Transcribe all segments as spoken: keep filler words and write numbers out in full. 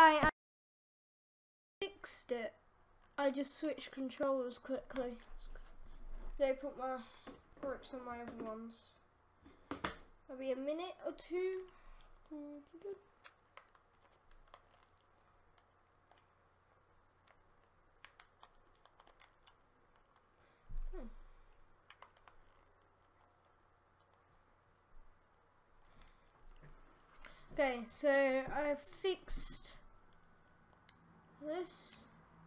Hi, I fixed it. I just switched controllers quickly. They put my grips on my other ones. Maybe a minute or two. Hmm. Okay, so I fixed this.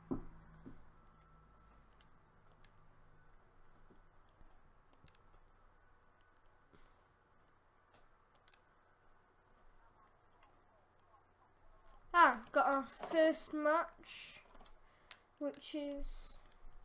Ah, got our first match, which is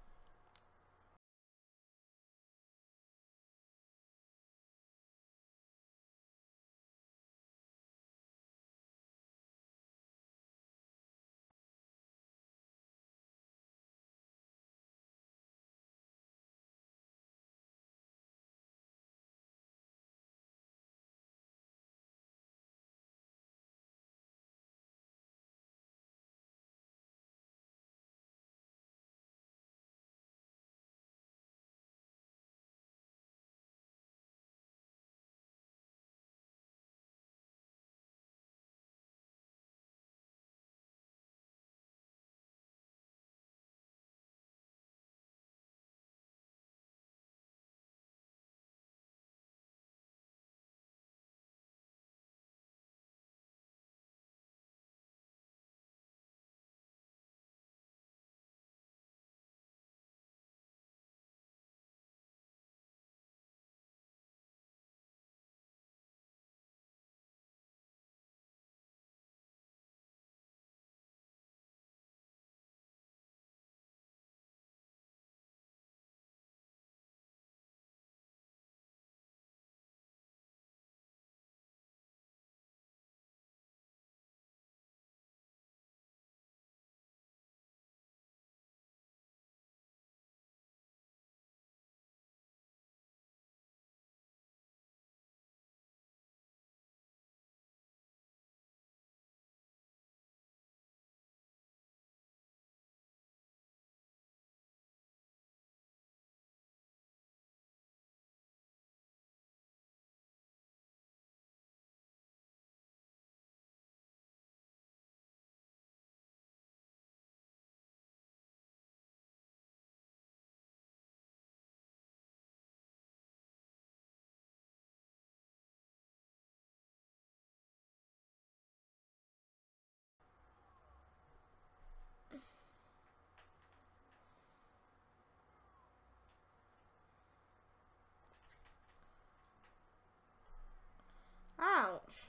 ouch.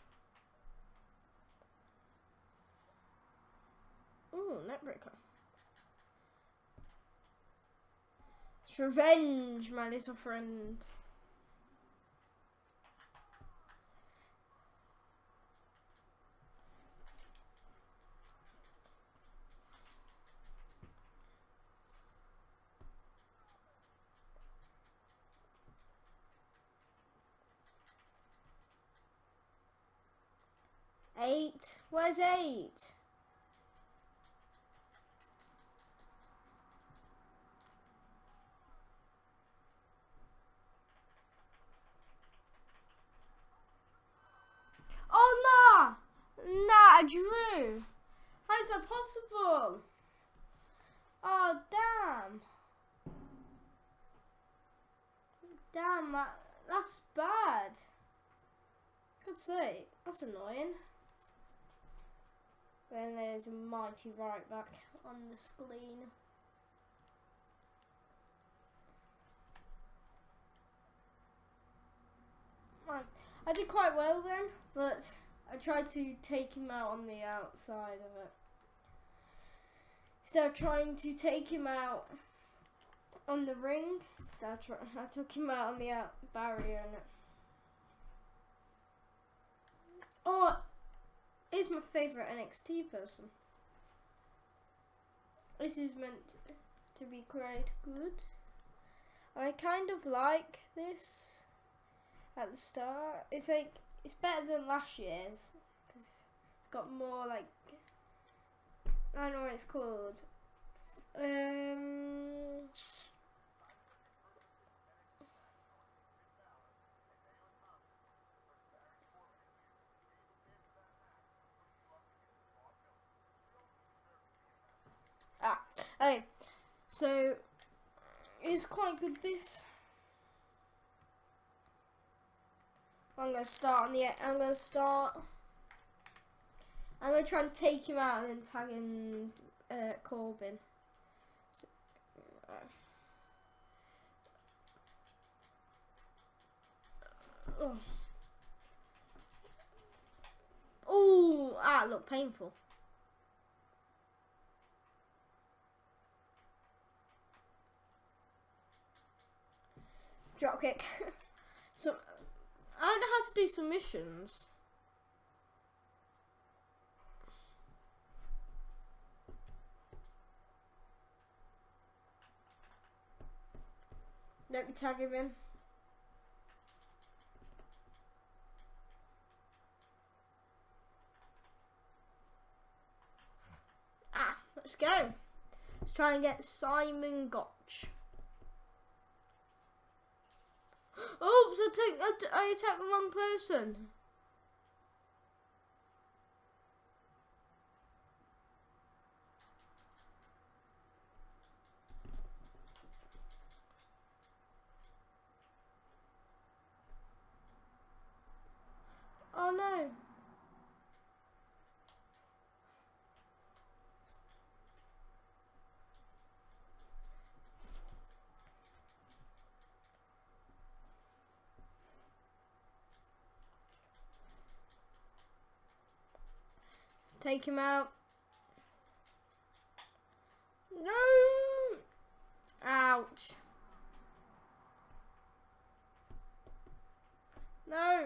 Ooh, neckbreaker. It's revenge, my little friend. Eight? Where's eight? Oh no! Nah, I drew. How is that possible? Oh damn! Damn, that, that's bad. Good sake, that's annoying. Then there's a mighty right back on the screen. Right. I did quite well then, but I tried to take him out on the outside of it. Instead of trying to take him out on the ring, so I, try, I took him out on the out barrier and it. Oh, he's my favourite N X T person. This is meant to be quite good. I kind of like this at the start. It's like, it's better than last year's because it's got more like I know what it's called. Um. Ah, okay. So it's quite good. This. I'm gonna start on the. I'm gonna start. I'm gonna try and take him out and then tag in uh, Corbin. So, uh, oh. Oh, ah, look, painful. Drop kick. So I don't know how to do submissions. Let me tag him in. Ah, let's go. Let's try and get Simon Gotch. Oops, I take I, t I attacked the wrong person. Oh no. Take him out. No. Ouch. No.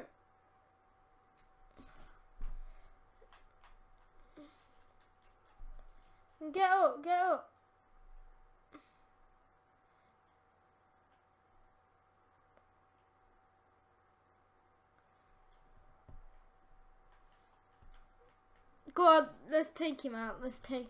Get up, get up. Go on, let's take him out. Let's take.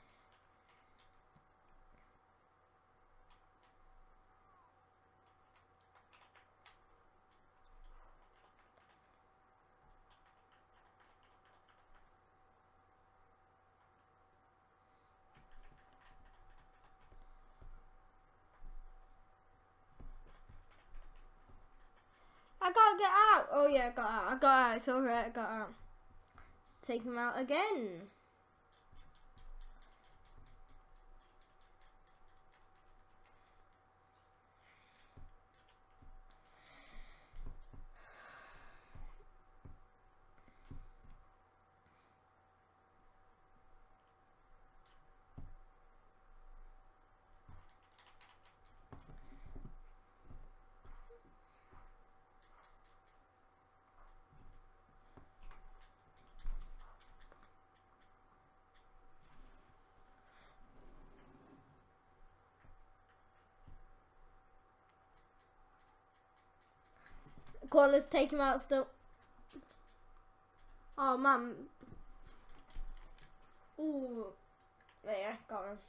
I gotta get out. Oh yeah, I got out. I got out. It's alright. I got out. Let's take him out again. Go on, let's take him out still. Oh man. Ooh. There, got him.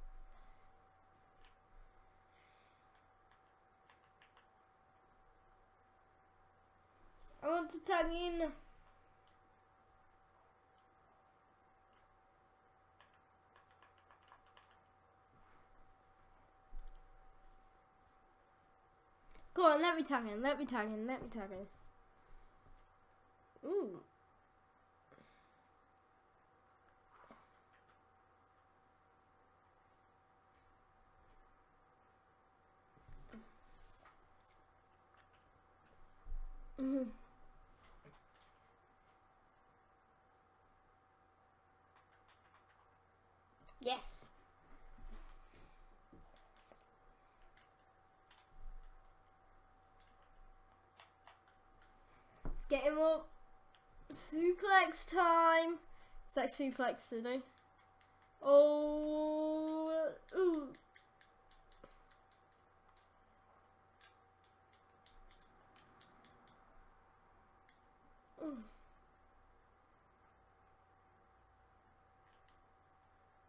I want to tag in. Go on, let me tag in, let me tag in, let me tag in. Ooh. Mm-hmm. Yes. Let's get him up. Suplex time. It's like suplex today. Oh. Ooh. Ooh.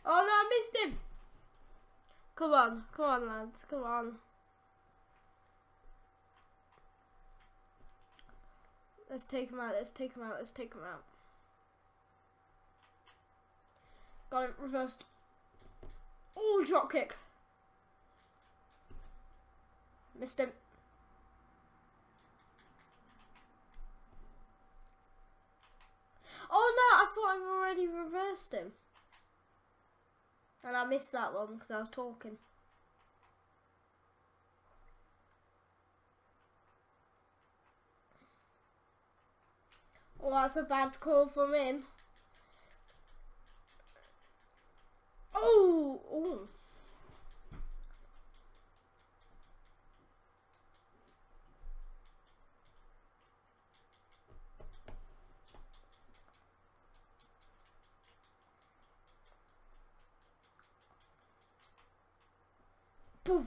Oh no, I missed him. Come on, come on, lads, come on. Let's take him out. Let's take him out. Let's take him out. Got him. Reversed. Oh, drop kick. Missed him. Oh no, I thought I've already reversed him. And I missed that one because I was talking. Oh, that's a bad call from him. Oh, oh. Poof.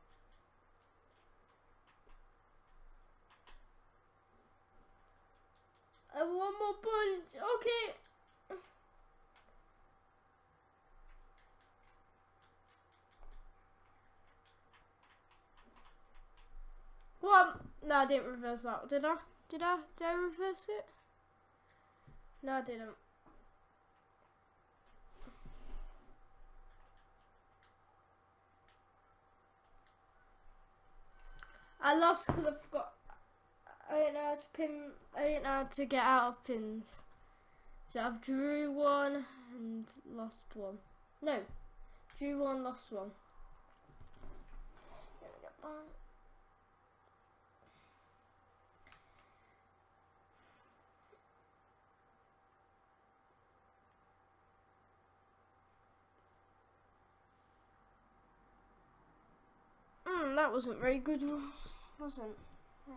And one more punch. Okay. Well, no, I didn't reverse that. Did I? Did I? Did I reverse it? No, I didn't. I lost because I forgot. I didn't know how to pin. I didn't know how to get out of pins. So I've drew one and lost one. No, drew one, lost one. Let me get back. Mm, that wasn't very good, wasn't? Yeah.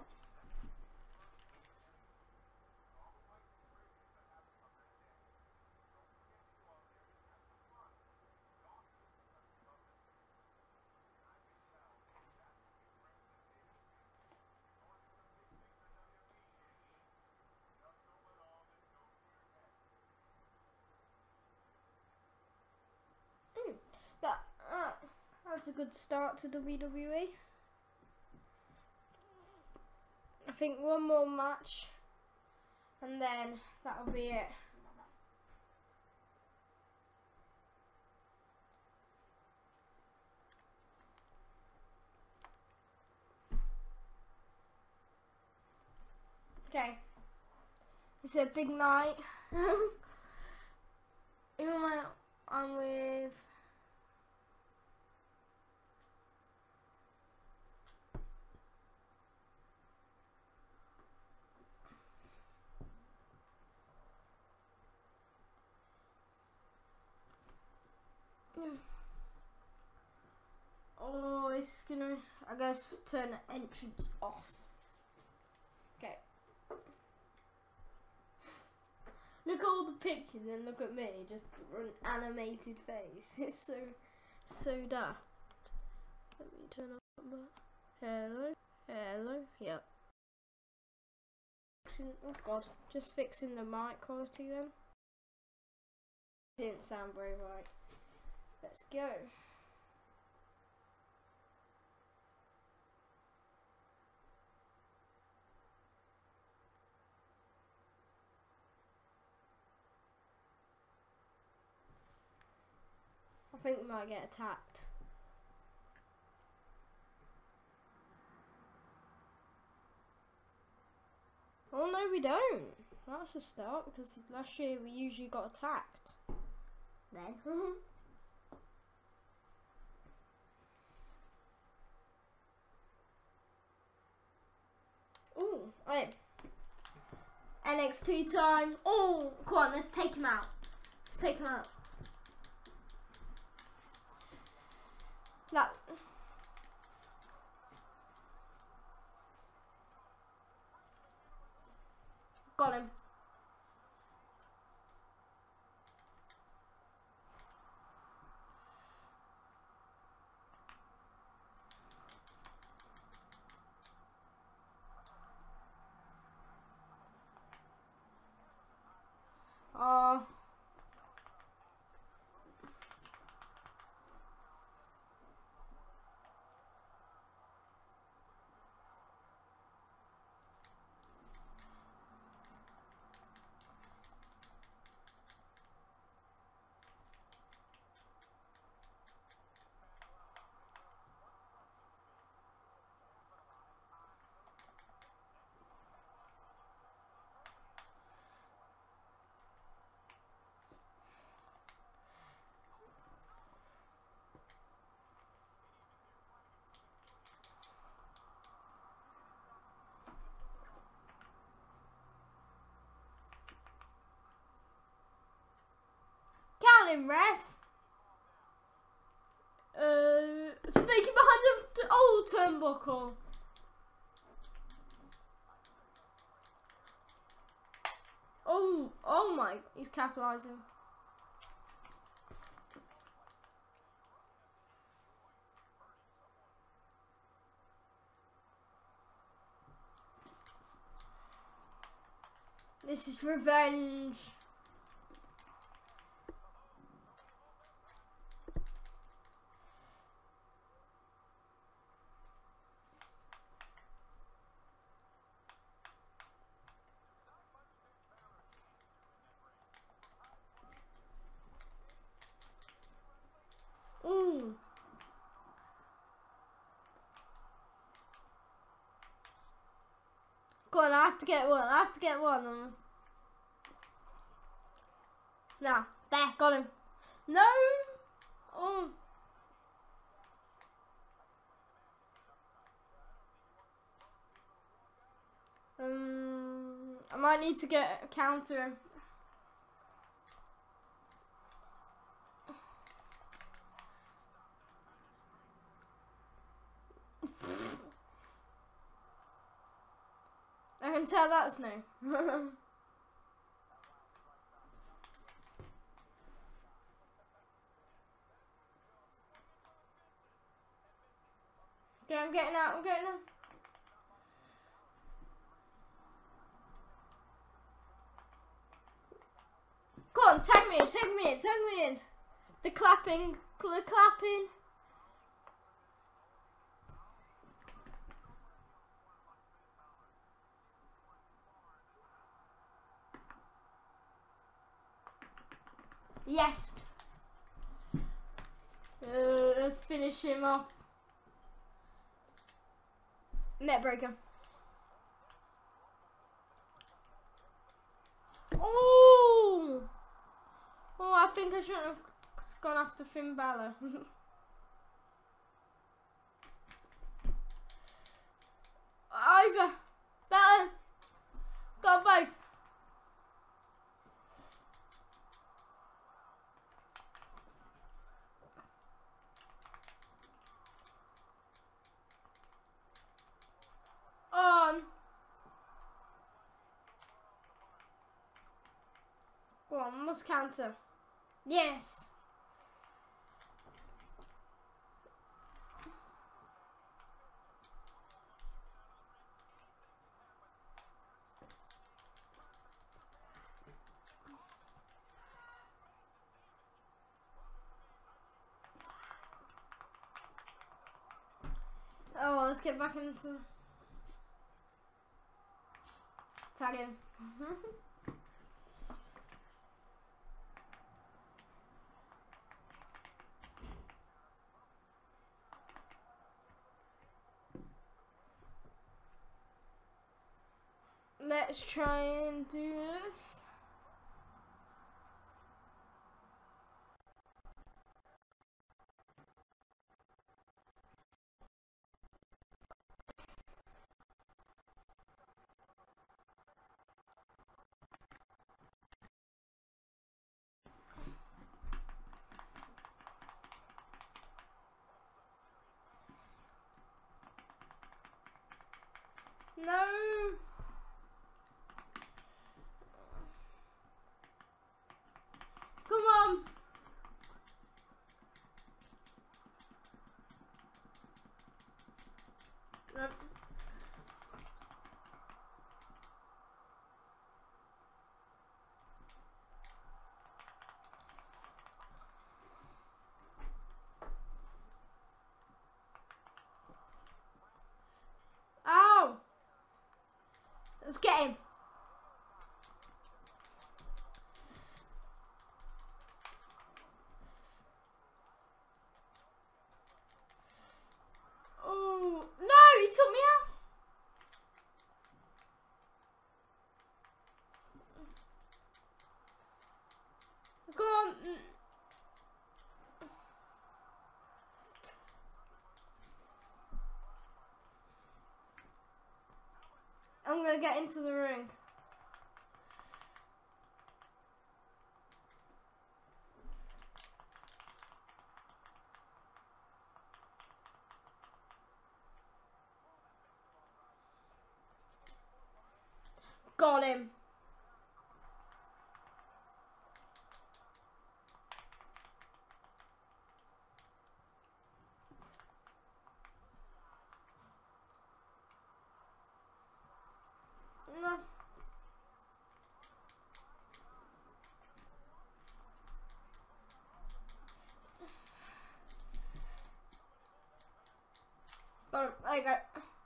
Mm, that, uh, that's a good start to W W E. I think one more match and then that'll be it. Okay, it's a big night. Who am I? I'm with. Oh, it's gonna, I guess, turn the entrance off. Okay. Look at all the pictures and look at me, just an animated face. It's so, so daft. Let me turn up that. Hello, hello, yep. Fixing, oh god, just fixing the mic quality then. Didn't sound very right. Let's go. I think we might get attacked. Oh no, we don't. That's a start because last year we usually got attacked. Then. Ooh, right. N X T time. Oh, come on, let's take him out. Let's take him out. That. Got him. Oh. him, ref. Uh, sneaking behind the, the old turnbuckle. Oh, oh my, he's capitalising. This is revenge. Ooh. Go on, I have to get one. I have to get one. Now, there, got him. No. Oh. Um, I might need to get a counter. I can tell that's new. Okay, I'm getting out, I'm getting out. Go on, tag me in, tag me in, tag me in. The clapping, the clapping. Yes. Uh, let's finish him off. Net breaker. Oh! Oh, I think I shouldn't have gone after Finn Balor. Over. Balor. Got both. On. Go on, must counter. Yes. Oh, let's get back into tag him. Let's try and do this. No. Come on. No. Ow. Let's get him. Oh, no, he took me out. Go on. I'm gonna get into the ring. got him. No. Got him. There you go.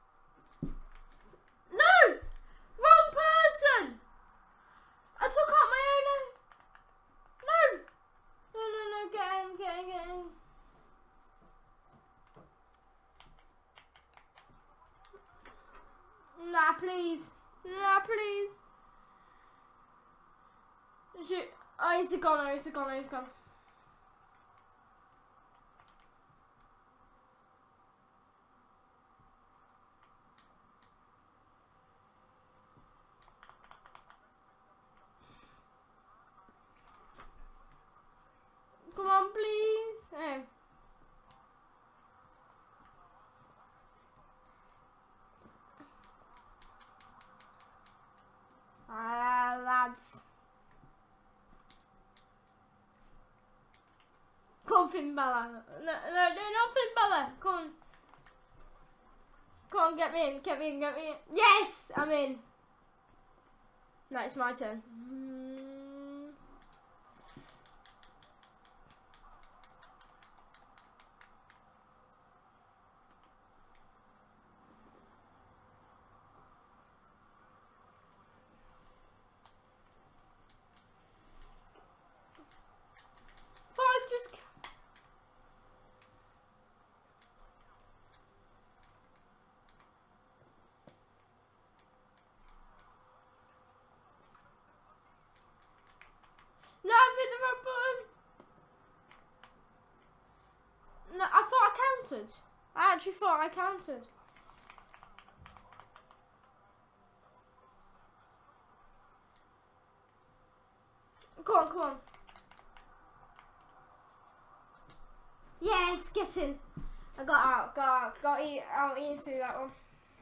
No! Wrong person! I took out my own. No! No, no, no. Get in, get in, get in. Nah, please. Nah, please. Shoot. Oh, he's a goner, he's a goner, he's gone. Come on, please. Hey. Ah, lads. Come on, Finn Balor. No, no, no, not Finn Balor. Come on. Come on, get me in, get me in, get me in. Yes, I'm in. No, it's my turn. Mm. Fuck, just... No, I've hit the wrong button. No, I thought I counted. I actually thought I counted. Come on, come on. Yes, get in. I got out, got out, got eat, out easy that one.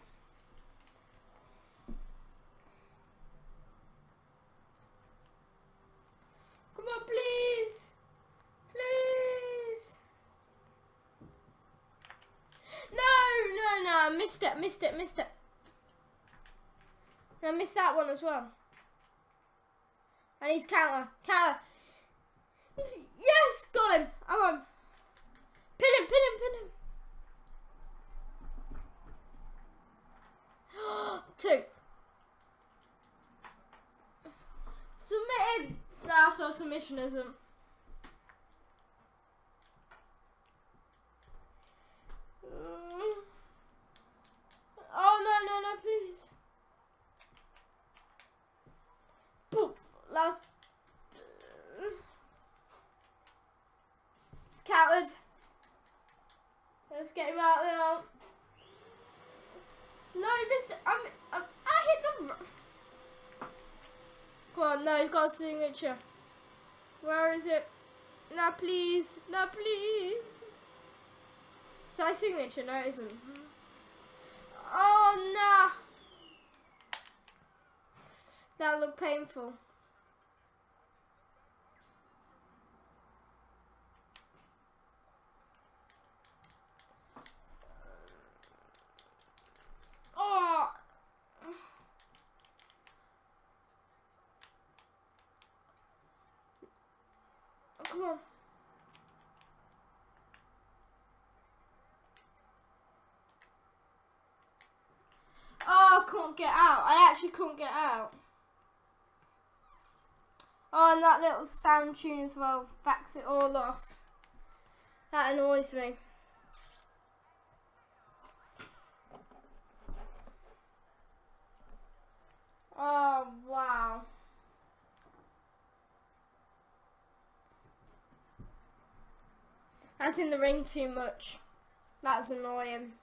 Come on, please. Please. No, no, no, I missed it, missed it, missed it. I missed that one as well. I need to counter, counter. Yes, got him. I got him. Pin him, pin him, pin him. Two. Submitted. That's what submission isn't. Oh no, no, no, please. Poof. Last. Counted. Let's get him out there. No, he missed it. I'm, I'm, I hit the... Come on, no, he's got a signature. Where is it? No, please. No, please. Is that a signature? No, it isn't. Oh, no. That looked painful. Oh. Come on. Oh, I couldn't get out. I actually couldn't get out. Oh, and that little sound tune as well backs it all off. That annoys me. Oh, wow. That's in the ring too much. That's annoying.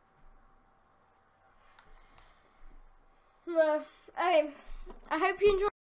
Well, okay. I hope you enjoyed.